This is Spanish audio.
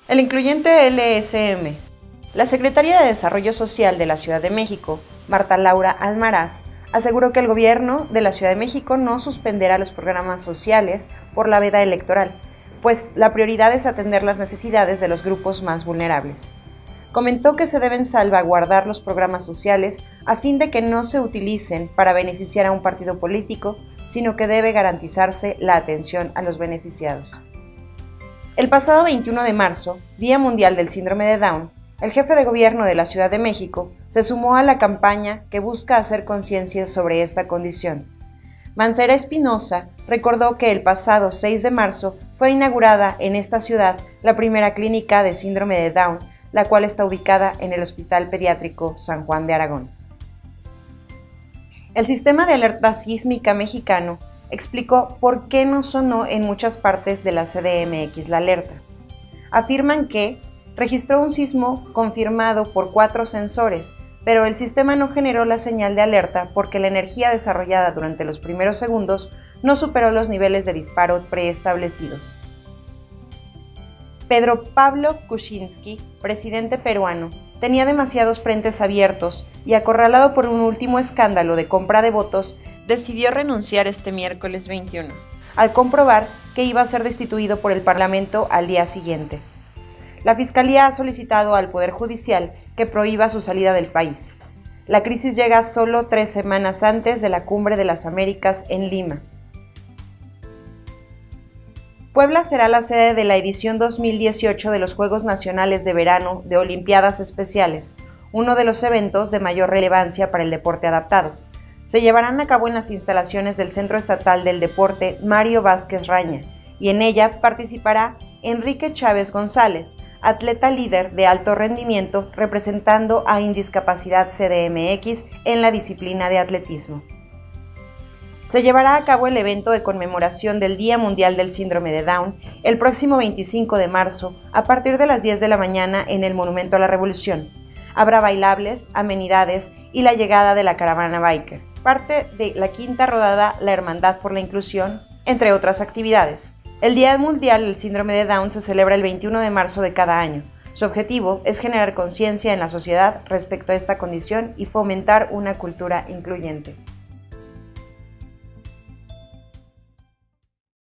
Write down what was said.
El incluyente LSM. La Secretaria de Desarrollo Social de la Ciudad de México, Marta Laura Almaraz, aseguró que el gobierno de la Ciudad de México no suspenderá los programas sociales por la veda electoral, pues la prioridad es atender las necesidades de los grupos más vulnerables. Comentó que se deben salvaguardar los programas sociales a fin de que no se utilicen para beneficiar a un partido político, sino que debe garantizarse la atención a los beneficiados. El pasado 21 de marzo, Día Mundial del Síndrome de Down, el jefe de gobierno de la Ciudad de México se sumó a la campaña que busca hacer conciencia sobre esta condición. Mancera Espinosa recordó que el pasado 6 de marzo fue inaugurada en esta ciudad la primera clínica de síndrome de Down, la cual está ubicada en el Hospital Pediátrico San Juan de Aragón. El sistema de alerta sísmica mexicano explicó por qué no sonó en muchas partes de la CDMX la alerta. Afirman que registró un sismo confirmado por 4 sensores, pero el sistema no generó la señal de alerta porque la energía desarrollada durante los primeros segundos no superó los niveles de disparo preestablecidos. Pedro Pablo Kuczynski, presidente peruano, tenía demasiados frentes abiertos y, acorralado por un último escándalo de compra de votos, decidió renunciar este miércoles 21, al comprobar que iba a ser destituido por el Parlamento al día siguiente. La Fiscalía ha solicitado al Poder Judicial que prohíba su salida del país. La crisis llega solo 3 semanas antes de la Cumbre de las Américas en Lima. Puebla será la sede de la edición 2018 de los Juegos Nacionales de Verano de Olimpiadas Especiales, uno de los eventos de mayor relevancia para el deporte adaptado. Se llevarán a cabo en las instalaciones del Centro Estatal del Deporte Mario Vázquez Raña, y en ella participará Enrique Chávez González, atleta líder de alto rendimiento representando a Indiscapacidad CDMX en la disciplina de atletismo. Se llevará a cabo el evento de conmemoración del Día Mundial del Síndrome de Down el próximo 25 de marzo a partir de las 10 de la mañana en el Monumento a la Revolución. Habrá bailables, amenidades y la llegada de la caravana biker, parte de la quinta rodada La Hermandad por la Inclusión, entre otras actividades. El Día Mundial del Síndrome de Down se celebra el 21 de marzo de cada año. Su objetivo es generar conciencia en la sociedad respecto a esta condición y fomentar una cultura incluyente.